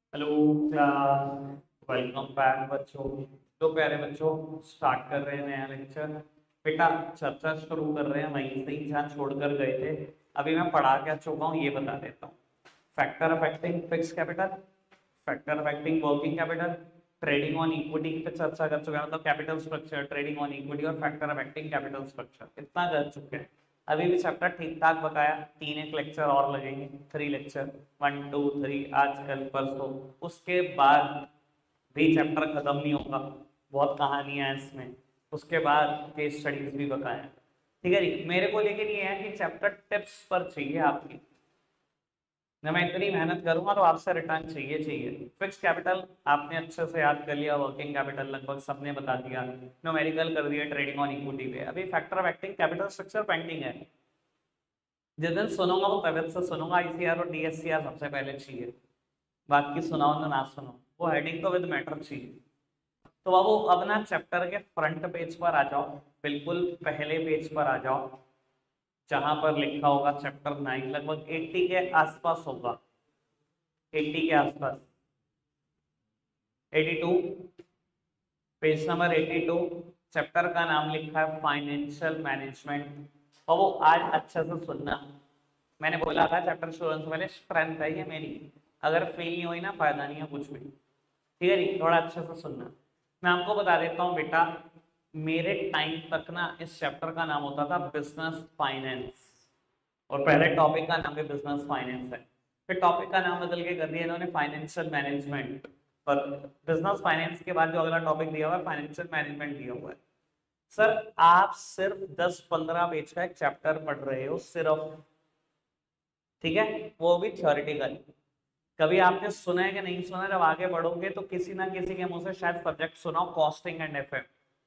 Hello class, welcome back बच्चों। तो प्यारे बच्चों, स्टार्ट कर रहे हैं नया लेक्चर। बेटा चर्चा शुरू कर रहे हैं वहीं से ही जहाँ छोड़कर गए थे। अभी मैं पढ़ा क्या चुका हूँ ये बता देता हूँ। Factor affecting fix capital, factor affecting working capital, trading on equity पे चर्चा कर चुके हैं, मतलब capital structure, trading on equity और फैक्टर अफेक्टिंग कैपिटल स्ट्रक्चर इतना कर चुके हैं। अभी भी चैप्टर ठीक ठाक बकाया, तीन एक लेक्चर और लगेंगे, 3 लेक्चर, 1 2 3, आज कल परसों। उसके बाद भी चैप्टर खत्म नहीं होगा, बहुत कहानियां हैं इसमें। उसके बाद केस स्टडीज भी बकाया। ठीक है जी, मेरे को लेकिन ये है कि चैप्टर टिप्स पर चाहिए आपकी। जब मैं इतनी मेहनत करूंगा तो आपसे रिटर्न चाहिए चाहिए। फिक्स कैपिटल आपने अच्छे से याद कर लिया, वर्किंग कैपिटल लगभग सबने बता दिया, न्यूमेरिकल कर दिया ट्रेडिंग ऑन इक्विटी पे। अभी factor of acting capital structure pending है। जिस दिन सुनूंगा वो तबियत से सुनूंगा, आईसीआर और डीएससीआर सबसे पहले चाहिए। बाकी सुनाओ ना ना सुनो, वो हेडिंग तो विद मैटर चाहिए। तो बाबू अब ना चैप्टर के फ्रंट पेज पर आ जाओ, बिल्कुल पहले पेज पर आ जाओ, जहां पर लिखा होगा चैप्टर 9, लगभग 80 के आसपास होगा, 80 के आसपास, 82, पेज नंबर 82। चैप्टर का नाम लिखा है फाइनेंशियल मैनेजमेंट। और वो आज अच्छे से सुनना, मैंने बोला था चैप्टर शुरू होने से पहले स्ट्रेंथ है ये मेरी, अगर फेल नहीं हुई ना फायदा नहीं है कुछ भी। ठीक है जी, थोड़ा अच्छे से सुनना। मैं आपको बता देता हूँ बेटा, मेरे टाइम तक ना इस चैप्टर का नाम होता था बिजनेस फाइनेंस, और पहले टॉपिक का नाम भी बिजनेस फाइनेंस है। फिर टॉपिक का नाम बदल के कर दिया इन्होंने फाइनेंशियल मैनेजमेंट। पर बिजनेस फाइनेंस के बाद जो अगला टॉपिक दिया हुआ है फाइनेंशियल मैनेजमेंट दिया हुआ है। सर आप सिर्फ 10-15 पेज का एक चैप्टर पढ़ रहे हो सिर्फ, ठीक है, वो भी थ्योरेटिकल। कभी आपने सुना है कि नहीं सुना? जब आगे बढ़ोगे तो किसी ना किसी के मुंह से शायद सब्जेक्ट सुनाओ, कॉस्टिंग एंड एफएम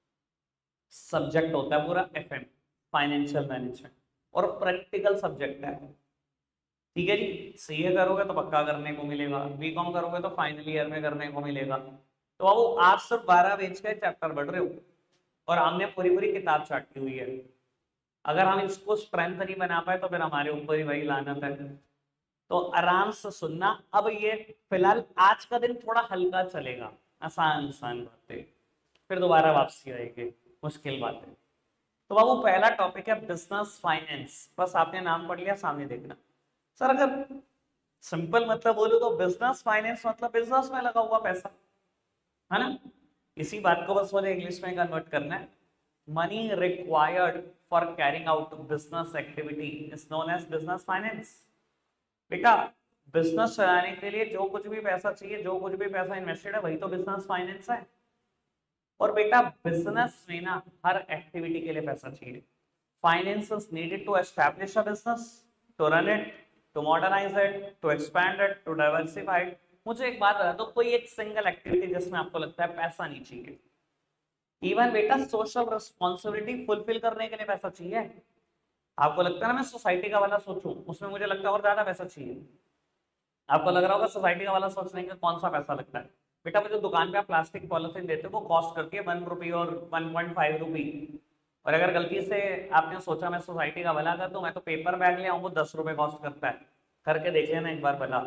सब्जेक्ट होता है पूरा, एफएम फाइनेंशियल मैनेजमेंट, और प्रैक्टिकल सब्जेक्ट है। ठीक है जी, सीए करोगे तो पक्का करने को मिलेगा, बीकॉम करोगे तो फाइनल ईयर में करने को मिलेगा। तो अब आप सिर्फ 12 पेज का चैप्टर पढ़ रहे हो और हमने पूरी पूरी किताब चाटी हुई है। अगर हम इसको स्ट्रेंथ नहीं बना पाए तो फिर हमारे ऊपर ही वही लानत है। तो आराम से सुनना। अब ये फिलहाल आज का दिन थोड़ा हल्का चलेगा, आसान आसान बातें, फिर दोबारा वापसी आएगी मुश्किल बातें। तो बाबू पहला टॉपिक है बिजनेस फाइनेंस, बस आपने नाम पढ़ लिया, सामने देखना। सर अगर सिंपल मतलब बोलूं तो बिजनेस फाइनेंस मतलब बिजनेस में लगा हुआ पैसा, है ना? इसी बात को बस मुझे इंग्लिश में कन्वर्ट करना है। Money required for carrying out business activity is known as business finance. बेटा बिजनेस चलाने के लिए जो कुछ भी पैसा चाहिए, जो कुछ भी पैसा इन्वेस्टेड है, वही तो बिजनेस फाइनेंस है। और बेटा बिजनेस में ना हर एक्टिविटी के लिए पैसा चाहिए। Finance is needed to establish a business, to run it, to modernise it, to expand it, to diversify it. मुझे एक बात बता दो, कोई एक सिंगल एक्टिविटी जिसमें आपको लगता है पैसा नहीं चाहिए? इवन बेटा सोशल रिस्पॉन्सिबिलिटी फुलफिल करने के लिए पैसा चाहिए। आपको लगता है ना मैं सोसाइटी का वाला सोचूं, उसमें मुझे लगता है और ज्यादा पैसा चाहिए। आपको लग रहा होगा सोसाइटी का वाला सोचने का कौन सा पैसा लगता है। बेटा वो जो दुकान पे आप प्लास्टिक पॉलिथीन देते हो वो कॉस्ट करती है 1 रुपी और 1.5 रुपी। और अगर गलती से आपने सोचा मैं सोसाइटी का भला कर दूं, मैं तो पेपर बैग ले आऊं, वो 10 रुपए कॉस्ट करता है। करके देख लेना एक बार भला।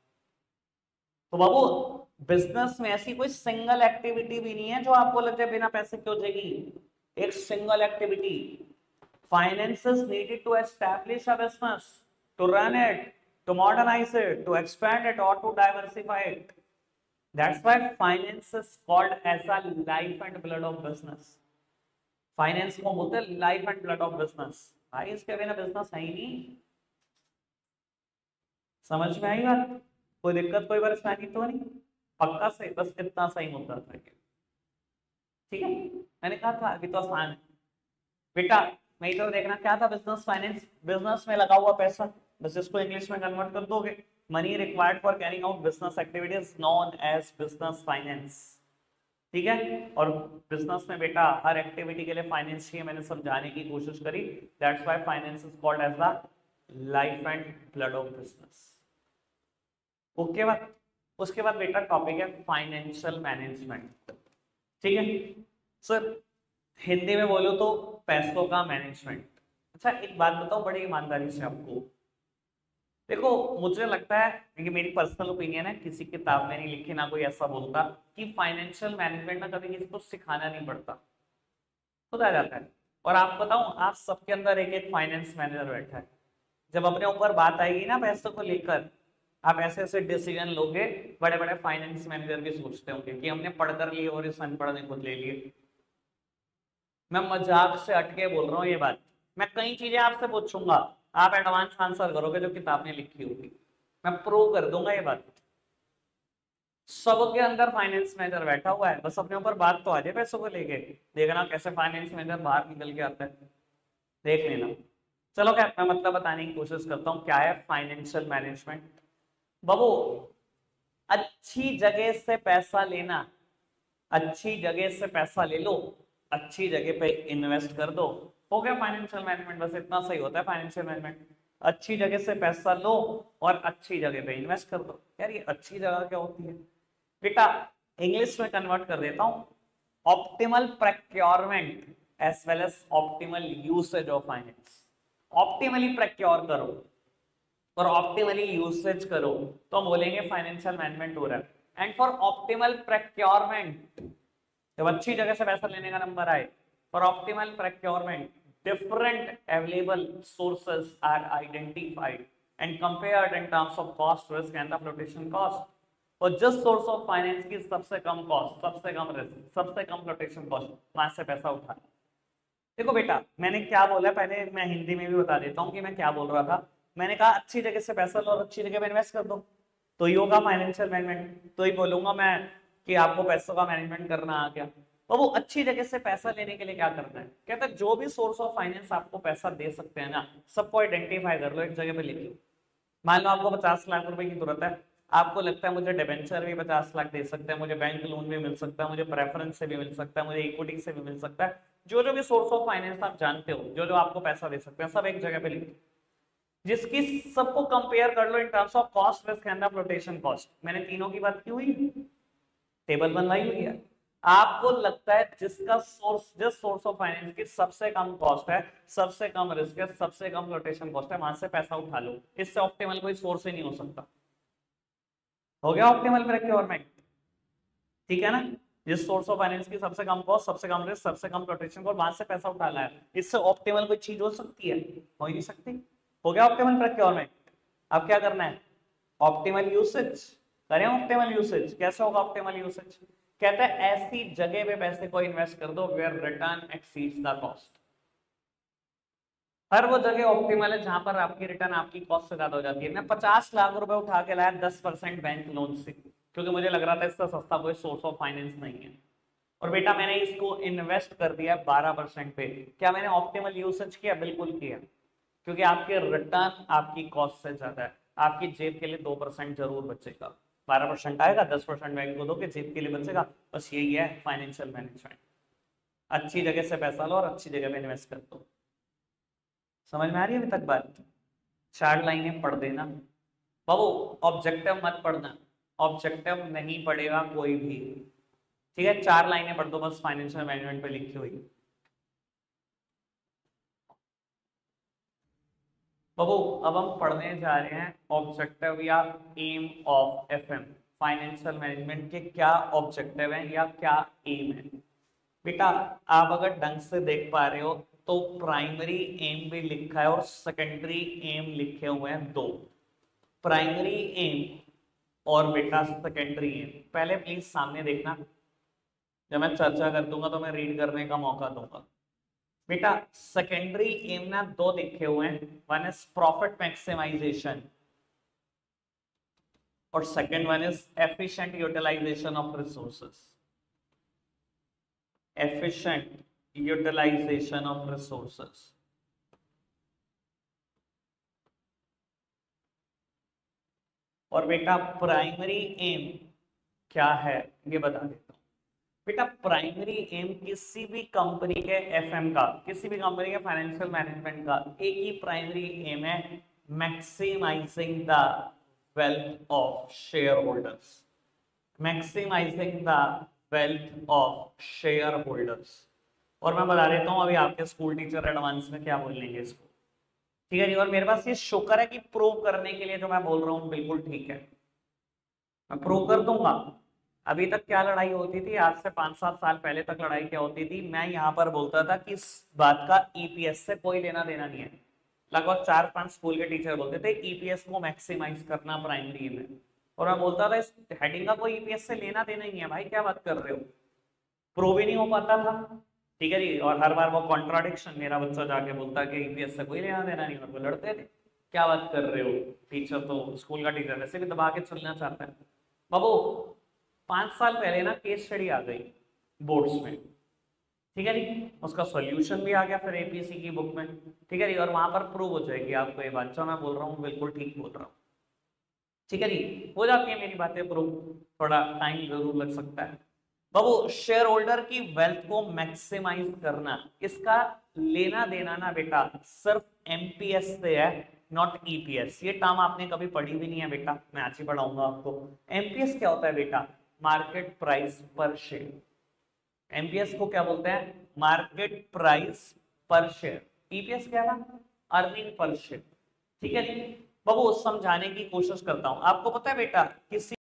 तो बाबू बिजनेस में ऐसी कोई सिंगल एक्टिविटी भी नहीं है जो आपको लग जाए बिना पैसे की हो जाएगी। एक single activity. Finances needed to establish a business, to run it, to modernize it, to expand it, or to diversify it. That's why finance is called as a life and blood of business. Finance को बोलते हैं life and blood of business। भाई इसके बिना business है ही नहीं। समझ में आई बात? कोई दिक्कत कोई परेशानी तो नहीं? पक्का से बस इतना सही मुद्दा था। ठीक है, मैंने कहा था अभी तो आसान है। बेटा नहीं तो देखना क्या था बिजनेस फाइनेंस, बिजनेस में लगा हुआ पैसा, बस इसको इंग्लिश में कन्वर्ट कर दोगे। Money required for carrying out business activities known as business finance. ठीक है, और बिजनेस में बेटा हर एक्टिविटी के लिए फाइनेंस चाहिए, मैंने समझाने की कोशिश करी। That's why finance is called as the life and blood of business. Okay बात। उसके बाद बेटा टॉपिक है फाइनेंशियल मैनेजमेंट। ठीक है सर, हिंदी में बोलो तो पैसों का मैनेजमेंट। अच्छा एक बात बताओ बड़ी ईमानदारी से आपको, देखो मुझे लगता है कि मेरी पर्सनल ओपिनियन है, किसी किताब में नहीं लिखी, ना कोई ऐसा बोलता, कि फाइनेंशियल मैनेजमेंट ना कभी किसी को सिखाना नहीं पड़ता, खुद आ जाता है। और आप बताऊं, आप सबके अंदर एक एक फाइनेंस मैनेजर बैठा है। जब अपने ऊपर बात आएगी ना पैसों को लेकर, आप ऐसे ऐसे डिसीजन लोगे, बड़े बड़े फाइनेंस मैनेजर भी सोचते होंगे कि हमने पढ़कर लिए और इस अनपढ़ ने खुद ले लिए। मैं मजाक से हटके बोल रहा हूँ ये बात। मैं कई चीजें आपसे पूछूंगा, आप एडवांस आंसर करोगे जो किताब में लिखी होगी, मैं प्रूव कर दूंगा ये बात। सबके अंदर फाइनेंस मैनेजर बैठा हुआ है, बस अपने ऊपर बात तो आ जाए पैसों को लेके। देखना कैसे फाइनेंस मैनेजर बाहर निकल के आता है, देख लेना। चलो क्या, मैं मतलब बताने की कोशिश करता हूँ क्या है फाइनेंशियल मैनेजमेंट। बाबू, अच्छी जगह से पैसा लेना, अच्छी जगह से पैसा ले लो, अच्छी जगह पे इन्वेस्ट कर दो, हो गया फाइनेंशियल मैनेजमेंट। बस इतना सही होता है फाइनेंशियल मैनेजमेंट। अच्छी जगह से पैसा लो और अच्छी जगह पे इन्वेस्ट कर दो। यार ये अच्छी जगह क्या होती है बेटा, इंग्लिश में कन्वर्ट कर देता हूं, optimal procurement as well as optimal usage of finance. Optimally procure करो और ऑप्टिमली यूसेज करो तो हम बोलेंगे फाइनेंशियल मैनेजमेंट हो रहा है। एंड फॉर ऑप्टिमल प्रोक्योरमेंट, जब अच्छी जगह से पैसा लेने का नंबर आए, for optimal procurement different available sources are identified and compared in terms of cost, risk and the flotation cost. और जिस सोर्स ऑफ फाइनेंस की सबसे कम कॉस्ट, सबसे कम रिस्क, सबसे कम फ्लोटेशन कॉस्ट, वहां से पैसा उठा। देखो बेटा, मैंने क्या बोला, पहले मैं हिंदी में भी बता देता हूँ कि मैं क्या बोल रहा था। मैंने कहा अच्छी जगह से पैसा लो और अच्छी जगह पे इन्वेस्ट कर दो, तो ही होगा फाइनेंशियल मैनेजमेंट। तो ही बोलूंगा मैं कि आपको पैसों का मैनेजमेंट करना आ गया। तो वो अच्छी जगह से पैसा लेने के लिए क्या करना है, कहता है जो भी सोर्स ऑफ फाइनेंस आपको पैसा दे सकते हैं ना, सबको आइडेंटिफाई कर लो, एक जगह पे लिख लो। मान लो आपको 50 लाख रुपए की जरूरत है, आपको लगता है मुझे डिबेंचर भी 50 लाख दे सकते हैं, मुझे बैंक लोन भी मिल सकता है, मुझे प्रेफरेंस से भी मिल सकता है, मुझे इक्विटी से भी मिल सकता है। जो जो भी सोर्स ऑफ फाइनेंस आप जानते हो, जो जो आपको पैसा दे सकते हैं, सब एक जगह पे लिख दो, जिसकी सबको कंपेयर कर लो in terms of cost, risk and flotation cost. मैंने तीनों की बात की हुई, टेबल बनवाई हुई है। आपको लगता है जिसका सोर्स, जिस सोर्स ऑफ फाइनेंस की सबसे कम कॉस्ट है, सबसे कम रिस्क है, सबसे कम फ्लोटेशन कॉस्ट है, वहां से पैसा उठा लो। इससे ऑप्टिमल कोई सोर्स ही नहीं हो सकता। हो गया ऑप्टिमल प्रोक्योरमेंट, ठीक है ना। जिस सोर्स ऑफ फाइनेंस की सबसे कम कॉस्ट, सबसे कम रिस्क, सबसे कम प्रोटेक्शन को, वहां से पैसा उठाना है, इससे ऑप्टिमल कोई चीज हो सकती है? हो ही नहीं सकती। हो गया ऑप्टिमल प्रोक्योरमेंट। अब क्या करना है, ऑप्टिमल यूसेज करें। ऑप्टिमल यूसेज कैसे होगा ऑप्टिमल यूसेज, कहता है ऐसी जगह पे पैसे को इन्वेस्ट कर दो where return exceeds the cost. हर वो जगह ऑप्टिमल है जहां पर आपकी रिटर्न आपकी कॉस्ट से ज्यादा हो जाती है। मैं 50 लाख रुपए उठा के लाया 10% बैंक लोन से, क्योंकि मुझे लग रहा था इससे सस्ता कोई सोर्स ऑफ फाइनेंस नहीं है, और बेटा मैंने इसको इन्वेस्ट कर दिया 12% पे। क्या मैंने ऑप्टिमल यूसेज किया? बिल्कुल किया, क्योंकि आपके रिटर्न आपकी कॉस्ट से ज्यादा है। आपकी जेब के लिए 2% जरूर बचेगा, 12% आएगा, 10% बैंक को दोगे, जेब के लिए बचेगा। बस यही है फाइनेंशियल मैनेजमेंट। अच्छी जगह से पैसा लो और अच्छी जगह पे इन्वेस्ट कर दो। समझ में आ रही है अभी तक बात? 4 लाइनें पढ़ देना बाबू, ऑब्जेक्टिव मत पढ़ना, ऑब्जेक्टिव नहीं पढ़ेगा कोई भी, ठीक है। 4 लाइनें पढ़ दो बस, फाइनेंशियल मैनेजमेंट पे लिखी हुई। बाबू अब हम पढ़ने जा रहे हैं ऑब्जेक्टिव या aim of FM. Financial management के क्या ऑब्जेक्टिव हैं या क्या एम है? बेटा आप अगर ढंग से देख पा रहे हो तो प्राइमरी एम भी लिखा है और सेकेंडरी एम लिखे हुए हैं दो। प्राइमरी एम और बेटा सेकेंडरी एम, पहले प्लीज सामने देखना, जब मैं चर्चा कर दूंगा तो मैं रीड करने का मौका दूंगा। बेटा सेकेंडरी एम ना दो लिखे हुए हैं, वन इज प्रॉफिट मैक्सिमाइजेशन और second one is efficient utilisation of resources. Efficient utilisation of resources. और बेटा प्राइमरी एम क्या है ये बता देता हूं। बेटा प्राइमरी एम किसी भी कंपनी के एफएम का, किसी भी कंपनी के फाइनेंशियल मैनेजमेंट का एक ही प्राइमरी एम है, maximising the wealth of shareholders. Maximising the wealth of shareholders. और मैं बता देता हूं, अभी आपके स्कूल टीचर एडवांस में क्या बोल लेंगे इसको। ठीक है जी। और मेरे पास ये शुक्र है कि प्रूव करने के लिए जो मैं बोल रहा हूँ बिल्कुल ठीक है, मैं प्रूव कर दूंगा। अभी तक क्या लड़ाई होती थी, आज से 5-7 साल पहले तक लड़ाई क्या होती थी, मैं यहाँ पर बोलता था कि इस बात का ईपीएस से कोई लेना देना नहीं है। लगभग 4-5 स्कूल के टीचर बोलते थे ईपीएस को मैक्सिमाइज करना प्राइमरी में, और मैं बोलता था इस हेडिंग का कोई ईपीएस से लेना देना ही नहीं है भाई, क्या बात कर रहे हो। प्रूव ही नहीं हो पाता था। ठीक है जी। और हर बार वो कॉन्ट्राडिक्शन, मेरा बच्चा जाके बोलता कि ईपीएस से कोई लेना देना नहीं, और वो लड़ते थे। क्या बात कर रहे हो, टीचर तो स्कूल का टीचर वैसे भी दबा के चलना चाहता है। बाबू 5 साल पहले ना केस स्टडी आ गई बोर्ड्स में, ठीक है जी, उसका सॉल्यूशन भी आ गया फिर एपीएससी की बुक में। ठीक है जी। और वहां पर प्रूव हो जाएगी आपको ये बात जो मैं बोल रहा हूँ बिल्कुल ठीक बोल रहा हूँ। ठीक है जी, हो जाती है मेरी बातें प्रूव, थोड़ा टाइम जरूर लग सकता है। बाबू शेयर होल्डर की वेल्थ को मैक्सिमाइज करना, इसका लेना देना ना बेटा सिर्फ एमपीएस से है, नॉट ईपीएस। ये टर्म आपने कभी पढ़ी भी नहीं है बेटा, मैं आज ही पढ़ाऊंगा आपको। एमपीएस क्या होता है बेटा, market price per share. MPS को क्या बोलते हैं, market price per share. EPS क्या है, अर्निंग पर शेयर। ठीक है जी। बाबू समझाने की कोशिश करता हूं, आपको पता है बेटा किसी